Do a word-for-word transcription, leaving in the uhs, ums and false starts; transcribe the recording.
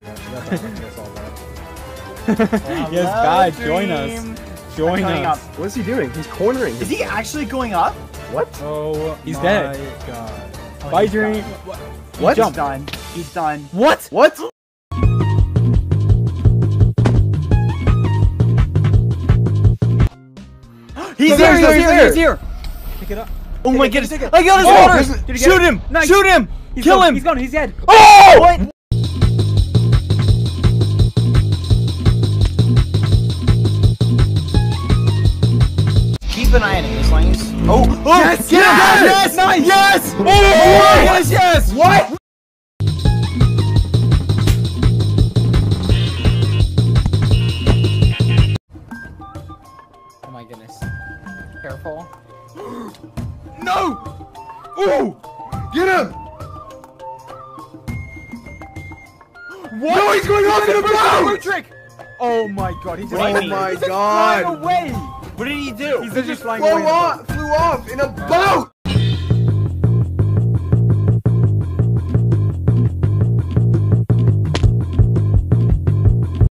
Yes, guys, join us. Join us. What is he doing? He's cornering. Is he actually going up? What? Oh, he's my dead. God. Oh, Bye, he's Dream. done. What? He's done. He's done. What? What? He's He's there, there, he's he's here, there. he's here. Pick it up. Oh my it, goodness. take it. I got his Oh, water. this is- Did he get Shoot it? him. Nice. Shoot him. He's Kill gone. him. He's gone. He's dead. Oh! What? Keep an eye on his lanes. Oh, oh, Yes, get him, yes, yes, nice. yes, Oh, yes, yes. What? Oh my goodness. Careful. No! Ooh! Get him! What? No, he's going off in a boat! Trick. Oh my god. He just. Oh he my just God. flying away. What did he do? He's just flying Flew away. in a boat. off, flew off in a boat!